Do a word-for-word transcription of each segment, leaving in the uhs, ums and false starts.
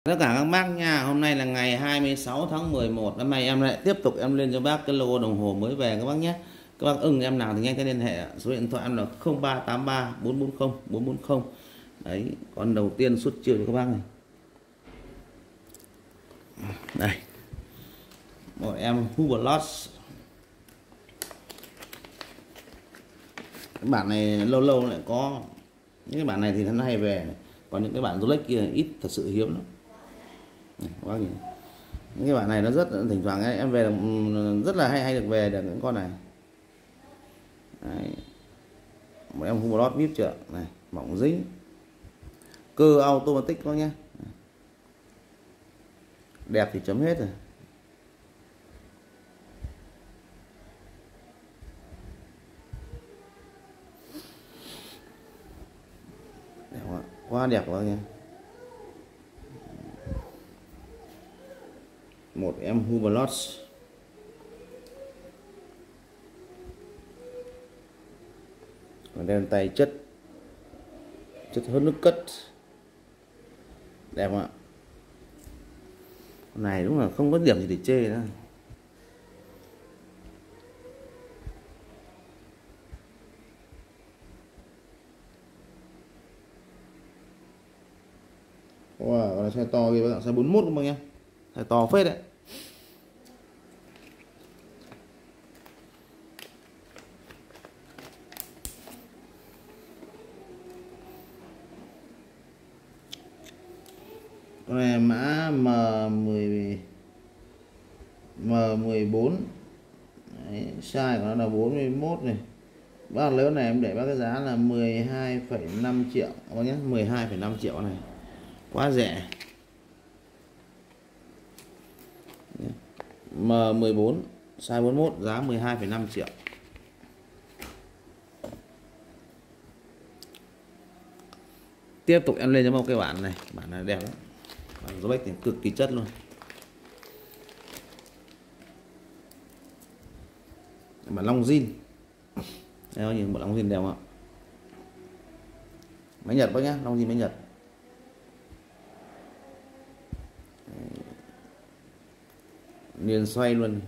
Tất cả các bác nha, hôm nay là ngày hai mươi sáu tháng mười một năm nay, em lại tiếp tục em lên cho bác cái logo đồng hồ mới về các bác nhé. Các bác ưng em nào thì nhanh tay liên hệ, số điện thoại em là không ba tám ba bốn bốn không bốn bốn không. Đấy, con đầu tiên xuất chiêu cho các bác này. Đây, một em Hublot. Cái bản này lâu lâu lại có, những cái bản này thì nó hay về này. Còn những cái bản Rolex kia ít, thật sự hiếm lắm. Này, các bác nhìn. Những cái bản này nó rất thỉnh thoảng em về rất là hay hay được về được những con này. Đấy. Một em Hublot vê i pê chưa này, mỏng dính, cơ automatic có nhé, đẹp thì chấm hết rồi. Đẹp quá, quá đẹp quá nha. Một em Hublot. Còn đeo tay chất chất hơn nước cất, đẹp ạ. Con này đúng là không có điểm gì để chê nữa. Wow, con này size to kìa, size bốn mươi mốt các bạn nhé, size to phết đấy. Con này mã M mười M mười bốn. Đấy, size của nó là bốn mươi mốt này. Bác lớn này em để bác cái giá là mười hai phẩy năm triệu các nhé, mười hai phẩy năm triệu này. Quá rẻ. M mười bốn size bốn mươi mốt, giá mười hai phẩy năm triệu. Tiếp tục em lên cho một cái bản này, bản này đẹp lắm. Bản Rolex thì cực kỳ chất luôn. Bản long zin. Đây có nhìn bộ long zin đẹp không ạ? Máy Nhật bác nhá, long zin máy Nhật. Liền xoay luôn.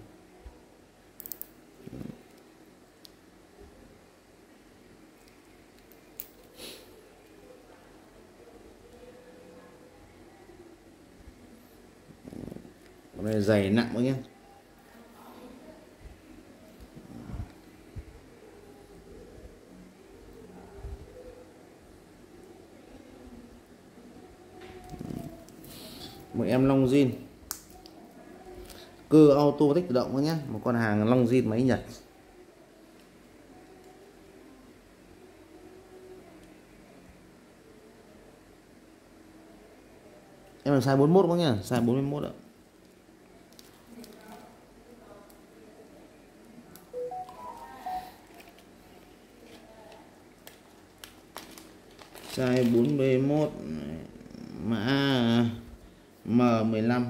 Con này dày nặng quá nhé. Một em long zin, cơ auto tích tự động nhé, một con hàng long zin máy Nhật. Em là size bốn mươi mốt nhá, size bốn mươi mốt ạ. Size bốn mươi mốt, mã M mười lăm.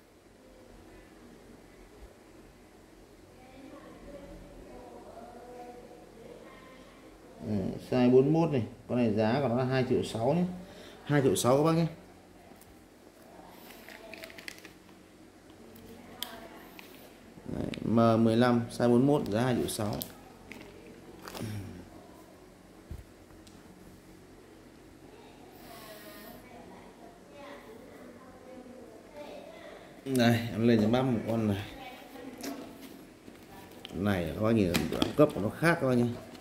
Ừ, size bốn mươi mốt này, con này giá của nó là hai triệu sáu nhé, hai triệu sáu các bác nhé. Đấy, M mười lăm size bốn mươi mốt giá hai triệu sáu. Đây em lên cho bác một con này. Con này các bác nhìn đẳng cấp của nó khác các bác nhé.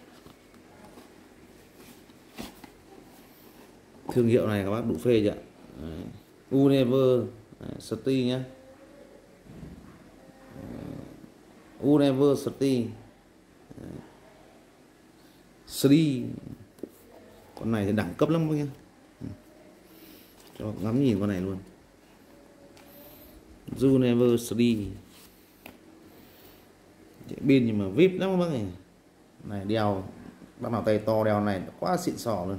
Thương hiệu này các bác đủ phê chưa? Đấy. Univer Sty nhé, Univer Sty Sty. Con này thì đẳng cấp lắm các bác nhé. Cho ngắm nhìn con này luôn. University pin nhưng mà vê i pê lắm các bác này. Này đeo, bác nào tay to đeo này quá xịn sò luôn.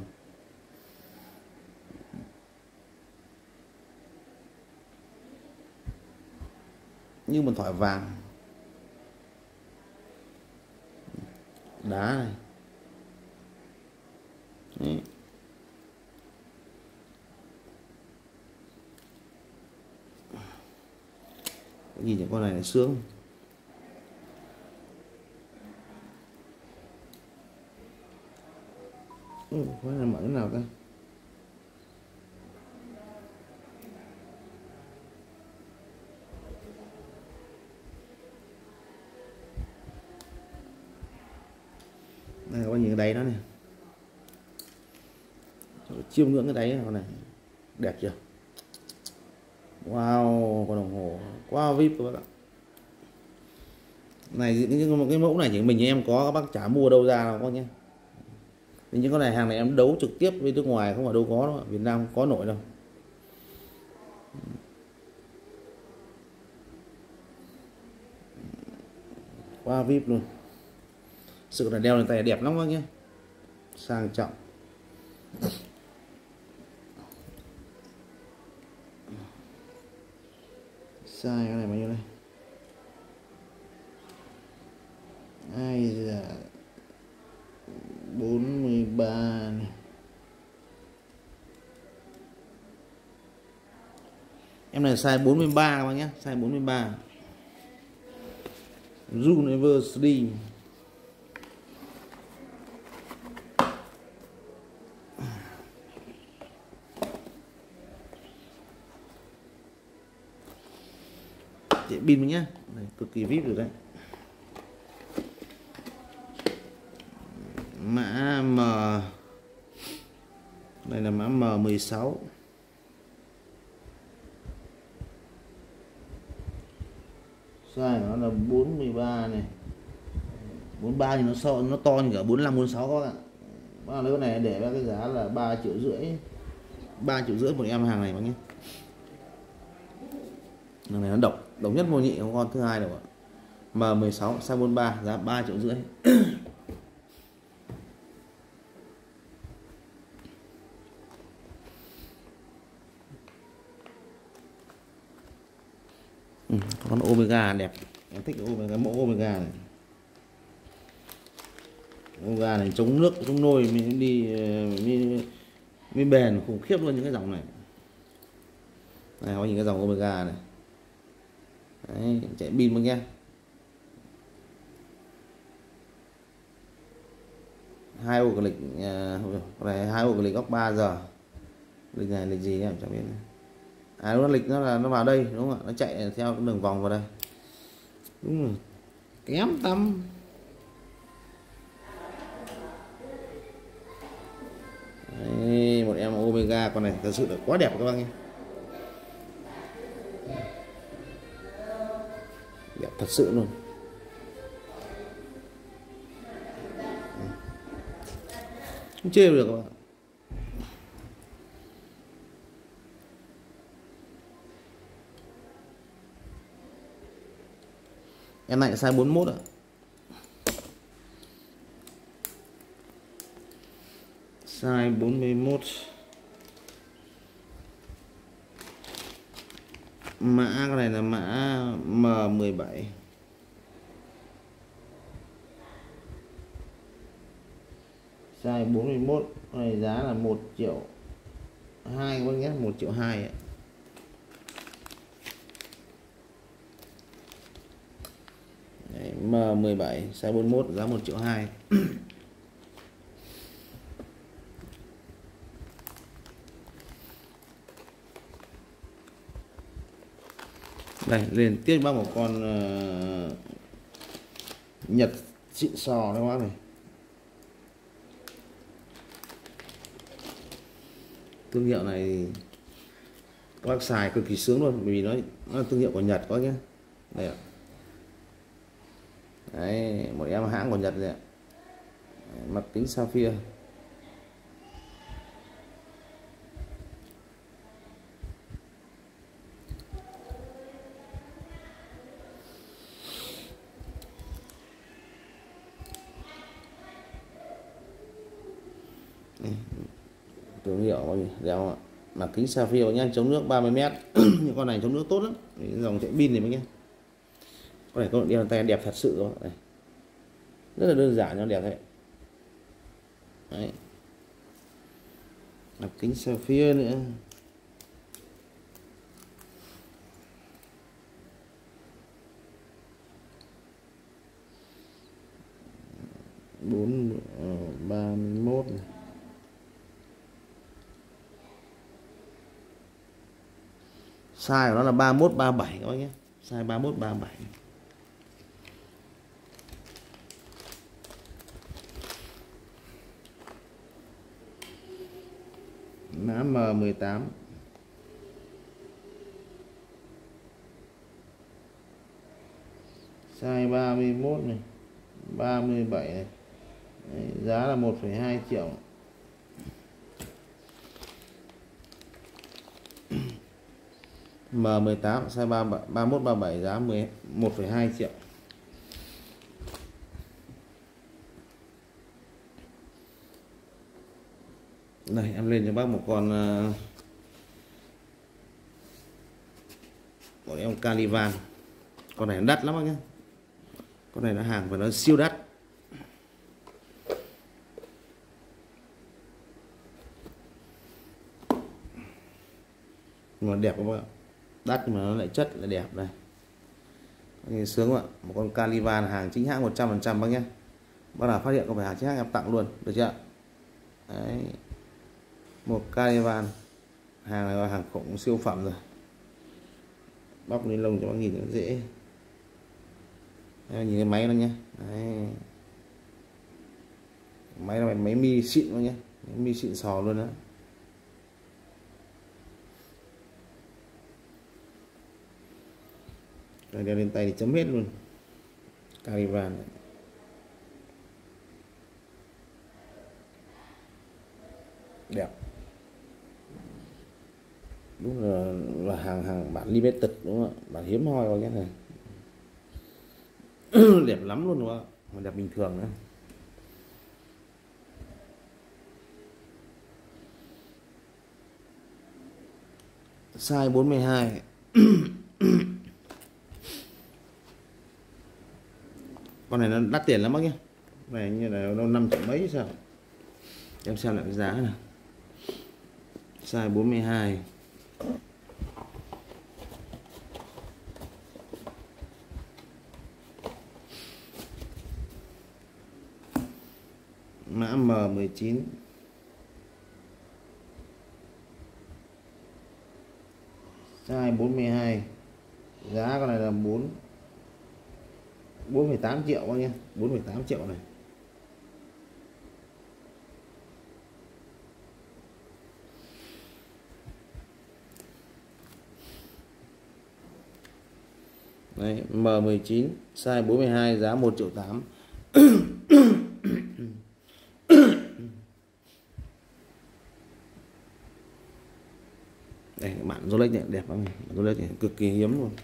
Như một thỏi vàng. Đá này. Đấy. Nhìn những con này là sướng. Ừ, khóa này mở cái nào ta? Đây các bạn nhìn cái đáy nó này, chiêm ngưỡng cái đáy này, đẹp chưa? Wow, con đồng hồ quá vip các bạn ạ. Này những cái mẫu này chỉ mình em có, các bác chả mua đâu ra đâu có nhé. Những con này hàng này em đấu trực tiếp với nước ngoài, không phải đâu có đâu, Việt Nam không có nổi đâu. Quá vip luôn. Sự là đeo lên tay đẹp lắm các nhé, sang trọng. Size cái này bao nhiêu đây? Ai da, bốn mươi ba này. Em này size bốn mươi ba các bác nhé, size bốn mươi ba. University. Chạy pin nhá, này, cực kỳ vip rồi đấy. Mã M, đây là mã M mười sáu. Size nó là bốn mươi ba này. bốn mươi ba thì nó so nó to như cả bốn mươi lăm bốn mươi sáu các bạn. Bao lấy con này để ra cái giá là ba triệu rưỡi. ba triệu rưỡi một em hàng này bác nhé. Hàng này nó độc, độc nhất vô nhị, không con thứ hai đâu ạ. M mười sáu size bốn mươi ba, giá ba triệu rưỡi. Ừ, con Omega đẹp, em thích Omega, mẫu Omega này. Omega này chống nước chống nôi mình đi mới, mới bền khủng khiếp luôn những cái dòng này. Này có nhìn cái dòng Omega này. Đấy, chạy pin mà nghe. Hai ô của lịch uh, này, hai ô của lịch góc ba giờ. Lịch này lịch gì em chẳng biết này. À đúng là lịch nó là nó vào đây đúng không ạ? Nó chạy theo cái đường vòng vào đây. Đúng rồi. Kém tăm. Đấy, một em Omega, con này thật sự là quá đẹp các bác nhé. Đẹp thật sự luôn. Không chê được các bạn. Em này size bốn mươi mốt ạ. Size bốn mươi mốt. Mã cái này là mã M mười bảy. Size bốn mươi mốt, cái này giá là một triệu hai các bác nhé, một triệu hai ạ. Đấy, M mười bảy size bốn mươi mốt giá một triệu hai. Đây lên tiếp bác một con uh, Nhật xịn sò các bác này. Thương hiệu này các bác xài cực kỳ sướng luôn, bởi vì nó, nó là thương hiệu của Nhật có nhé. Đây ạ. Đấy, một em hãng của Nhật này ạ. Mặt kính sapphire. Thương hiệu bao nhiêu đeo ạ, mặt kính sapphire nhá, chống nước ba mươi mét. Những con này chống nước tốt lắm, dòng chạy pin này mới nghe. Con này con đeo tay đẹp thật sự đó. Đây. Rất là đơn giản nhưng đẹp đấy. Đấy. Mặt kính sapphire nữa. bốn ba mươi mốt này. Size của nó là ba mươi mốt ba mươi bảy các bác nhé, size ba mươi mốt ba mươi bảy. Mã M mười tám. Size ba mươi mốt này, ba mươi bảy này. Đấy, giá là một phẩy hai triệu. M mười tám size ba mươi mốt ba mươi bảy, giá một phẩy hai triệu. Đây em lên cho bác một con uh, một em Calivan. Con này đắt lắm bác nhé. Con này là hàng và nó siêu đắt. Nhưng mà đẹp các bác ạ. Đắt nhưng mà nó lại chất là đẹp này. Nghe sướng ạ. Một con Calivan hàng chính hãng một trăm phần trăm bác nhé. Bác nào phát hiện không phải hàng chính hãng em tặng luôn, được chưa? Đấy. Một Calivan, hàng này là hàng khủng siêu phẩm rồi. Bóc ni lông cho bác nhìn nó dễ. Đấy, nhìn cái máy nó nhé. Đấy. Máy là máy mi xịn luôn nhé, mi xịn sò luôn đó. Rồi đeo lên tay thì chấm hết luôn. Calivan này. Đẹp. Đúng là, là hàng hàng bản limited đúng không ạ? Bản hiếm hoi vào cái này. Đẹp lắm luôn đúng không ạ? Mà đẹp bình thường nữa. Size bốn mươi hai. Con này nó đắt tiền lắm bác nhé. Này như là đâu năm triệu mấy sao? Em xem lại cái giá này. Size bốn mươi hai. Mã M mười chín. Size bốn mươi hai. Giá con này là bốn bốn phẩy tám triệu bác nhé, bốn phẩy tám triệu này. Đấy, M mười chín size bốn mươi hai, giá một triệu tám. Đây bản Rolex này đẹp lắm, Rolex này cực kỳ hiếm luôn.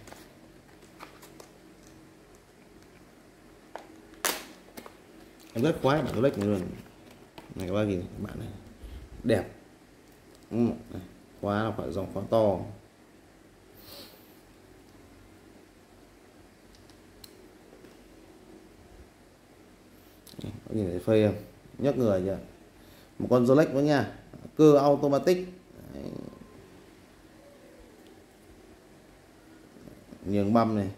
Em rất khoái bản Rolex này luôn. Này các bác nhìn bạn này đẹp. Ừ, khóa là phải dòng khóa to. Có nhìn thấy phây không? Nhấc người chưa? Một con Rolex nữa nha, cơ automatic. Đấy. Nhường băm này.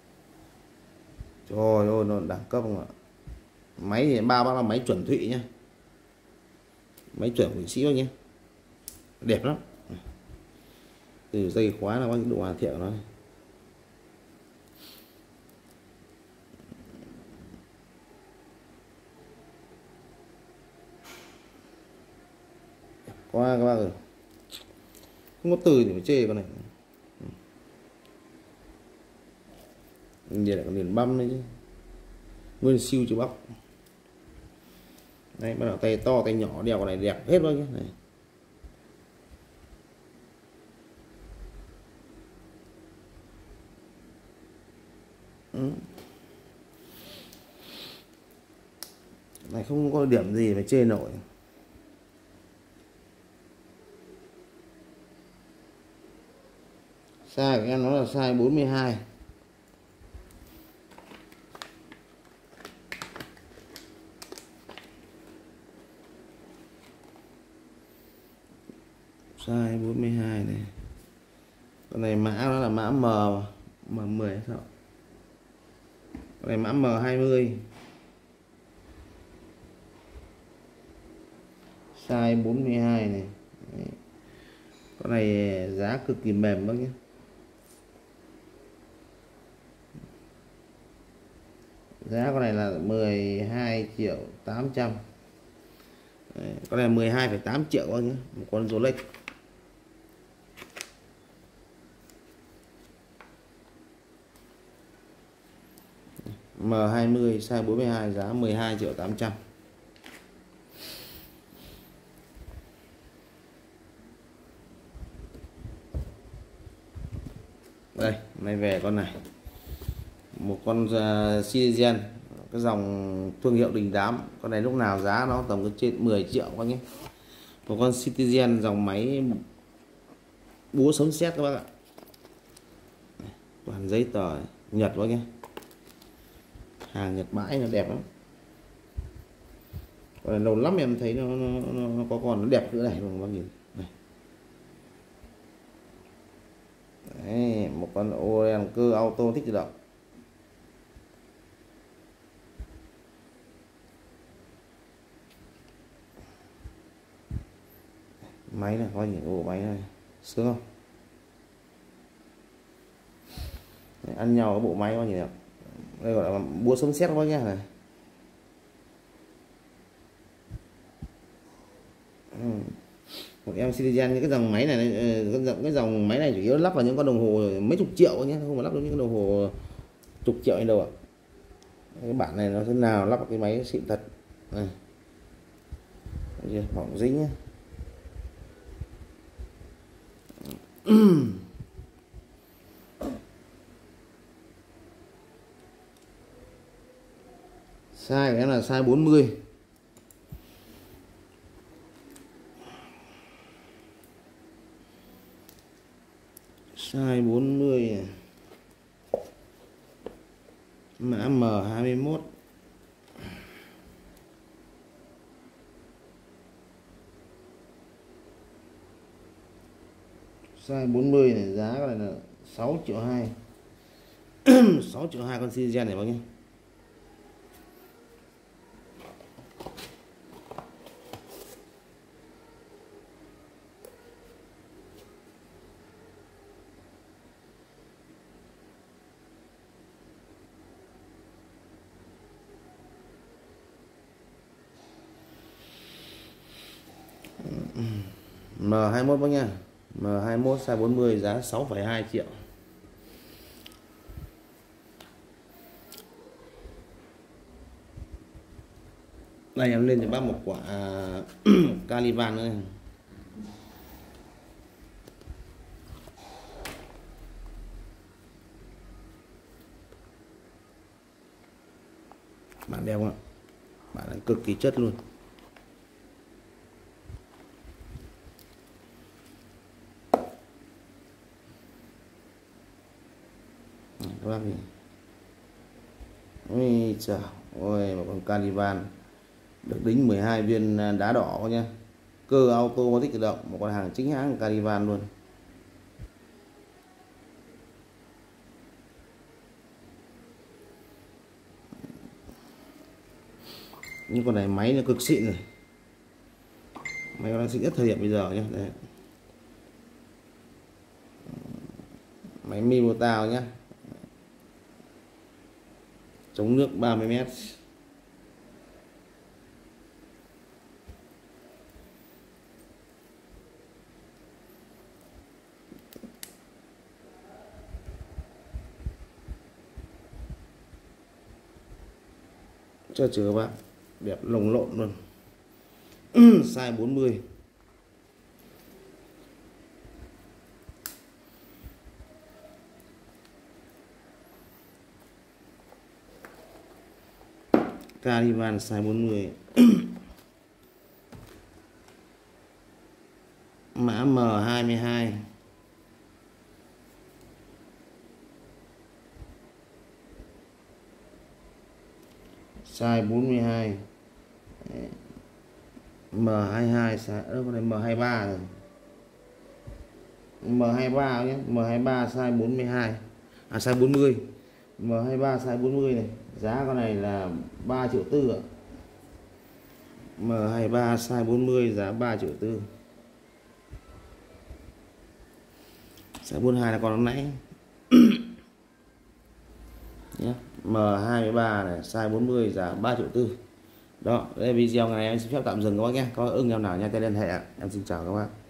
Trời ơi nó đẳng cấp không ạ? Máy thì ba bác là máy chuẩn Thụy nhá. Máy chuẩn Thụy Sĩ nhé. Đẹp lắm. Từ dây khóa là bao nhiêu độ hoàn thiện của nó. Qua các bác ơi. Không có từ thì phải chê con này. Nhìn lại còn liền băm đấy chứ. Nguyên siêu chứ bóc. Đấy, bắt đầu tay to tay nhỏ đeo cái này đẹp hết luôn nhé. Này. Ừ. Này không có điểm gì mà chê nổi. Size của em nó là size bốn mươi hai. Size bốn mươi hai này. Con này mã nó là mã M M mười hay sao? Con này mã M hai mươi. size bốn mươi hai này. Đấy. Con này giá cực kỳ mềm bác nhé. Giá con này là mười hai triệu tám trăm. Đấy. Con này mười hai phẩy tám triệu bác nhé. Một con Rolex. M hai mươi size bốn mươi hai, giá mười hai triệu tám trăm. Đây, nay về con này. Một con uh, Citizen, cái dòng thương hiệu đình đám. Con này lúc nào giá nó tầm cái trên mười triệu các nhé. Một con Citizen dòng máy búa sấm sét các bác ạ. Toàn giấy tờ Nhật quá nhé. Hàng Nhật bãi nó đẹp lắm. Còn này lâu lắm em thấy nó, nó, nó, nó có còn nó đẹp nữa này bác nhìn này. Đấy, một con Orient cơ auto thích tự động. Máy này có những bộ máy này sướng không? Đấy, ăn nhau cái bộ máy có nhìn không? Đây gọi là búa sấm sét quá nhá này. Ừ. Một em Citizen những cái dòng máy này, cái dòng, cái dòng máy này chủ yếu lắp vào những con đồng hồ mấy chục triệu nhé, không phải lắp vào những cái đồng hồ chục triệu hay đâu ạ. Cái bản này nó thế nào lắp vào cái máy xịn thật này. Bỏng dính nhé. Size của em là size bốn mươi. Size bốn mươi này. Mã M hai mươi mốt. Size bốn mươi này, giá cái này là sáu triệu hai. sáu triệu hai con Citizen này bác nhé. M hai mươi mốt bác nha. M hai mươi mốt size bốn mươi, giá sáu phẩy hai triệu. Đây em lên cho bác một quả Caliban nữa. Bản đẹp không ạ? Bản cực kỳ chất luôn. Các bác nhìn. Ôi trời, ôi một con Caliban được đính mười hai viên đá đỏ nhá. Cơ auto thích tự động, một con hàng chính hãng Caliban luôn. Nhưng con này máy nó cực xịn rồi. Máy nó đang xịn nhất thời điểm bây giờ nhé. Đây. Máy Mimotao nhé. Chống nước ba mươi mét. Cho chứa bạn đẹp lồng lộn luôn. Size bốn mươi. Caliban size bốn mươi. Mã M hai mươi hai. Size bốn mươi hai. M hai mươi hai size đó, con này M hai mươi ba rồi. M hai mươi ba nhé, M hai mươi ba size bốn mươi hai. À size bốn mươi. M hai mươi ba size bốn mươi này, giá con này là ba triệu tư ạ. M hai ba size bốn mươi giá ba triệu tư. Size bốn mươi hai là con nãy nhé. M hai ba này size bốn mươi giá ba triệu tư. Đó, đây video ngày này em xin phép tạm dừng các bác nhé. Có ưng em nào nha, tay liên hệ. Em xin chào các bác.